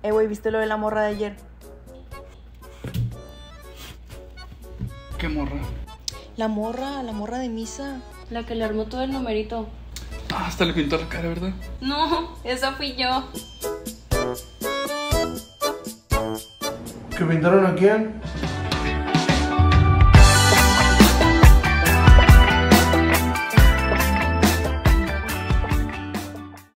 Güey, ¿viste lo de la morra de ayer? ¿Qué morra? La morra de misa. La que le armó todo el numerito. Ah, hasta le pintó la cara, ¿verdad? No, esa fui yo. ¿Que pintaron a quién?